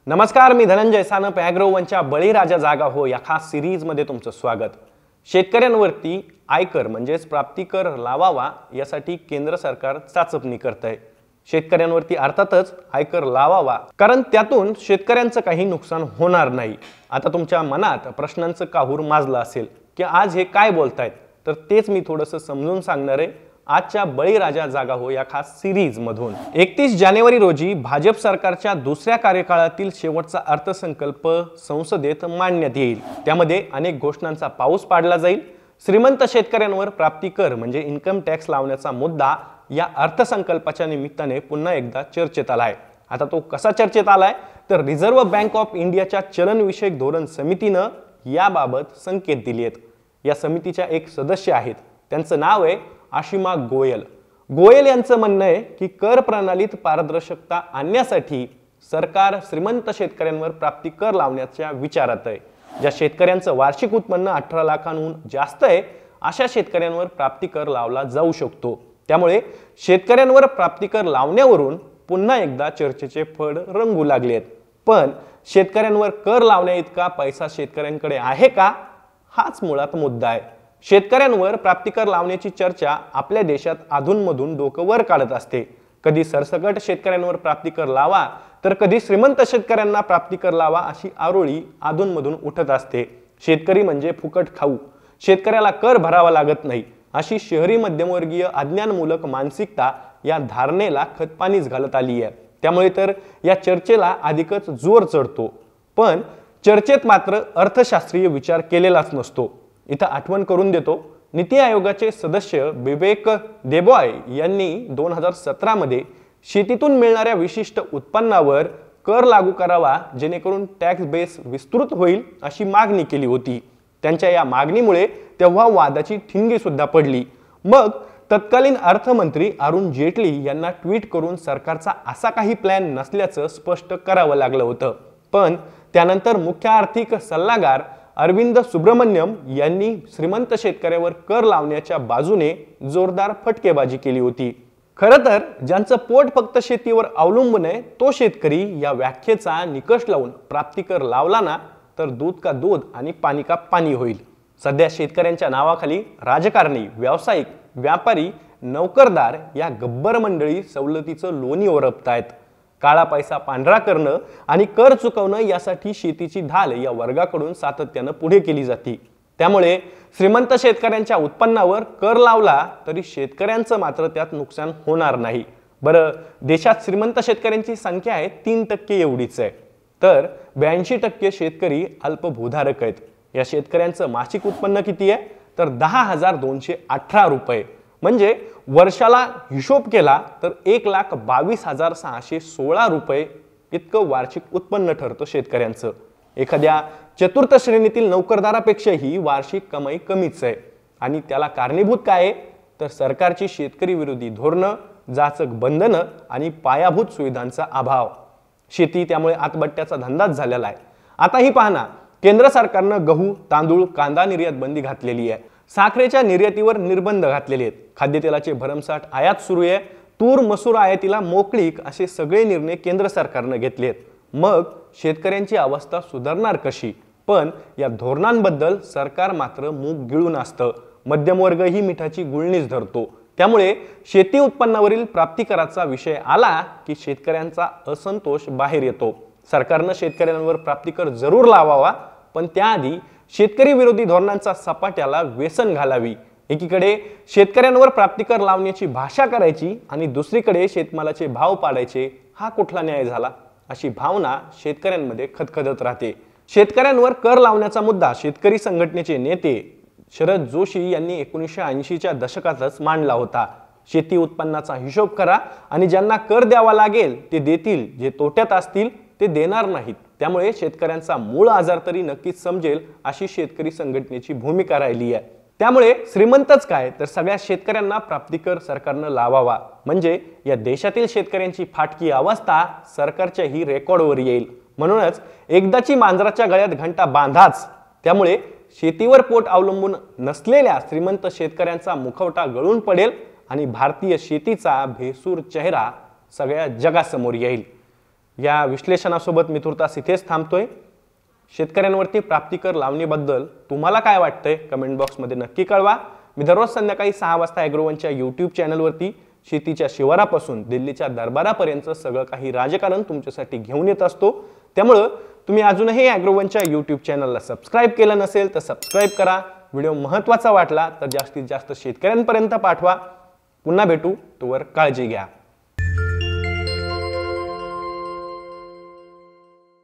नमस्कार, मी धनंजय सानप ॲग्रोवनच्या बळीराजा जागा हो या खास सिरीजमध्ये तुमचं स्वागत। शेतकऱ्यांवरती आयकर म्हणजेच प्राप्तिकर लावावा यासाठी केंद्र सरकार चाचपणी करतंय। शेतकऱ्यांवरती अर्थातच आयकर लावावा, कारण त्यातून शेतकऱ्यांचं काही नुकसान होणार नाही। आता तुमच्या मनात प्रश्नांचं काहूर माजलं असेल की आज हे काय बोलतायत, तर तेच मी थोडंसं समजून सांगणार आहे आजच्या बळीराजा जागा हो या खास सिरीज मधून। 31 जानेवारी रोजी भाजप सरकारच्या दुसऱ्या कार्यकाळातील शेवटचा अर्थसंकल्प संसदेत मांडण्यात येईल। त्यामध्ये अनेक घोषणांचा पाऊस पाडला जाईल। श्रीमंत शेतकऱ्यांवर प्राप्तिकर म्हणजे इन्कम टॅक्स लावण्याचा मुद्दा या अर्थसंकल्पाच्या निमित्ताने पुन्हा एकदा चर्चेत आलाय। आता तो कसा चर्चेत आलाय, तर रिझर्व्ह बँक ऑफ इंडियाच्या चलनविषयक धोरण समितीनं याबाबत संकेत दिले आहेत। या समितीच्या एक सदस्य आहेत, त्यांचं नाव आहे आशिमा गोयल। गोयल यांचं म्हणणं आहे की कर प्रणालीत पारदर्शकता आणण्यासाठी सरकार श्रीमंत शेतकऱ्यांवर प्राप्तिकर लावण्याच्या विचारात आहे। ज्या शेतकऱ्यांचं वार्षिक उत्पन्न 18 लाखांहून जास्त आहे अशा शेतकऱ्यांवर प्राप्तिकर लावला जाऊ शकतो। त्यामुळे शेतकऱ्यांवर प्राप्तिकर लावण्यावरून पुन्हा एकदा चर्चेचे फड रंगू लागले आहेत। पण शेतकऱ्यांवर कर लावण्या इतका पैसा शेतकऱ्यांकडे आहे का, हाच मुळात मुद्दा आहे। शेतकऱ्यांवर प्राप्तिकर लावण्याची चर्चा आपल्या देशात अधूनमधून डोकं वर काढत असते। कधी सरसकट शेतकऱ्यांवर प्राप्तिकर लावा, तर कधी श्रीमंत शेतकऱ्यांना प्राप्तिकर लावा अशी आरोळी अधूनमधून उठत असते। शेतकरी म्हणजे फुकट खाऊ, शेतकऱ्याला कर भरावा लागत नाही अशी शहरी मध्यमवर्गीय अज्ञानमूलक मानसिकता या धारणेला खतपाणीच घालत आली आहे। त्यामुळे तर या चर्चेला अधिकच जोर चढतो। पण चर्चेत मात्र अर्थशास्त्रीय विचार केलेलाच नसतो। इथं आठवण करून देतो, नीती आयोगाचे सदस्य बिबेक देबॉय यांनी 2017 मध्ये शेतीतून मिळणाऱ्या विशिष्ट उत्पन्नावर कर लागू करावा, जेणेकरून टॅक्स बेस विस्तृत होईल अशी मागणी केली होती। त्यांच्या या मागणीमुळे तेव्हा वादाची ठिणगी सुद्धा पडली। मग तत्कालीन अर्थमंत्री अरुण जेटली यांना ट्विट करून सरकारचा असा काही प्लॅन नसल्याचं स्पष्ट करावं लागलं होतं। पण त्यानंतर मुख्य आर्थिक सल्लागार अरविंद सुब्रमण्यम यांनी श्रीमंत शेतकऱ्यावर कर लावण्याच्या बाजूने जोरदार फटकेबाजी केली होती। खरं तर ज्यांचं पोट फक्त शेतीवर अवलंबून आहे तो शेतकरी या व्याख्येचा निकष लावून प्राप्तिकर लावला ना, तर दूध का दूध आणि पाणी का पाणी होईल। सध्या शेतकऱ्यांच्या नावाखाली राजकारणी, व्यावसायिक, व्यापारी, नौकरदार या गब्बर मंडळी सवलतीचं लोणी ओरपतायत। काळा पैसा पांढरा करणं आणि कर चुकवणं यासाठी शेतीची ढाल या वर्गाकडून सातत्यानं पुढे केली जाते। त्यामुळे श्रीमंत शेतकऱ्यांच्या उत्पन्नावर कर लावला तरी शेतकऱ्यांचं मात्र त्यात नुकसान होणार नाही। बरं, देशात श्रीमंत शेतकऱ्यांची संख्या आहे 3% एवढीच आहे, तर 82% शेतकरी अल्पभूधारक आहेत। या शेतकऱ्यांचं मासिक उत्पन्न किती आहे, तर 10,218 रुपये, म्हणजे वर्षाला हिशोब केला तर 1,22,616 रुपये इतकं वार्षिक उत्पन्न ठरतं शेतकऱ्यांचं। एखाद्या चतुर्थ श्रेणीतील नोकरदारापेक्षाही वार्षिक कमाई कमीच आहे। आणि त्याला कारणीभूत काय आहे, तर सरकारची शेतकरी विरोधी धोरणं, जाचक बंधनं आणि पायाभूत सुविधांचा अभाव। शेती त्यामुळे आतबट्ट्याचा धंदाच झालेला आहे। आताही पाहना, केंद्र सरकारनं गहू, तांदूळ, कांदा निर्यात बंदी घातलेली आहे। साखरेच्या निर्यातीवर निर्बंध घातलेले आहेत। खाद्यतेलाचे भरमसाठ आयात सुरू आहे। तूर, मसूर आयातीला मोकळीक असे सगळे निर्णय केंद्र सरकारनं घेतलेत। मग शेतकऱ्यांची अवस्था सुधारणार कशी? पण या धोरणांबद्दल सरकार मात्र मूग गिळून असतं। मध्यमवर्गही मिठाची गुळणीच धरतो। त्यामुळे शेती उत्पन्नावरील प्राप्तिकराचा विषय आला की शेतकऱ्यांचा असंतोष बाहेर येतो। सरकारनं शेतकऱ्यांवर प्राप्तिकर जरूर लावावा, पण त्याआधी शेतकरी विरोधी धोरणांचा सपाट्याला व्यसन घालावी। एकीकडे शेतकऱ्यांवर प्राप्तिकर लावण्याची भाषा करायची आणि दुसरीकडे शेतमालाचे भाव पाडायचे, हा कुठला न्याय झाला? अशी भावना शेतकऱ्यांमध्ये खदखदत राहते। शेतकऱ्यांवर कर लावण्याचा मुद्दा शेतकरी संघटनेचे नेते शरद जोशी यांनी 1980च्या दशकातच मांडला होता। शेती उत्पन्नाचा हिशोब करा आणि ज्यांना कर द्यावा लागेल ते देतील, जे तोट्यात असतील ते देणार नाहीत। त्यामुळे शेतकऱ्यांचा मूळ आजार तरी नक्कीच समजेल अशी शेतकरी संघटनेची भूमिका राहिली आहे। त्यामुळे श्रीमंतच काय, तर सगळ्या शेतकऱ्यांना प्राप्तिकर सरकारनं लावावा, म्हणजे या देशातील शेतकऱ्यांची फाटकी अवस्था सरकारच्याही रेकॉर्डवर येईल। म्हणूनच एकदाची मांजराच्या गळ्यात घंटा बांधाच। त्यामुळे शेतीवर पोट अवलंबून नसलेल्या श्रीमंत शेतकऱ्यांचा मुखवटा गळून पडेल आणि भारतीय शेतीचा भेसूर चेहरा सगळ्या जगासमोर येईल। या विश्लेषणासोबत मी तुर्तास इथेच थांबतोय। शेतकऱ्यांवरती प्राप्तिकर लावणीबद्दल तुम्हाला काय वाटतंय कमेंट बॉक्समध्ये नक्की कळवा। मी दररोज संध्याकाळी 6 वाजता ॲग्रोवनच्या यूट्यूब चॅनलवरती शेतीच्या शिवारापासून दिल्लीच्या दरबारापर्यंत सगळं काही राजकारण तुमच्यासाठी घेऊन येत असतो। त्यामुळे तुम्ही अजूनही ॲग्रोवनच्या यूट्यूब चॅनलला सबस्क्राइब केलं नसेल तर सबस्क्राइब करा। व्हिडिओ महत्त्वाचा वाटला तर जास्तीत जास्त शेतकऱ्यांपर्यंत पाठवा। पुन्हा भेटू, तोवर काळजी घ्या।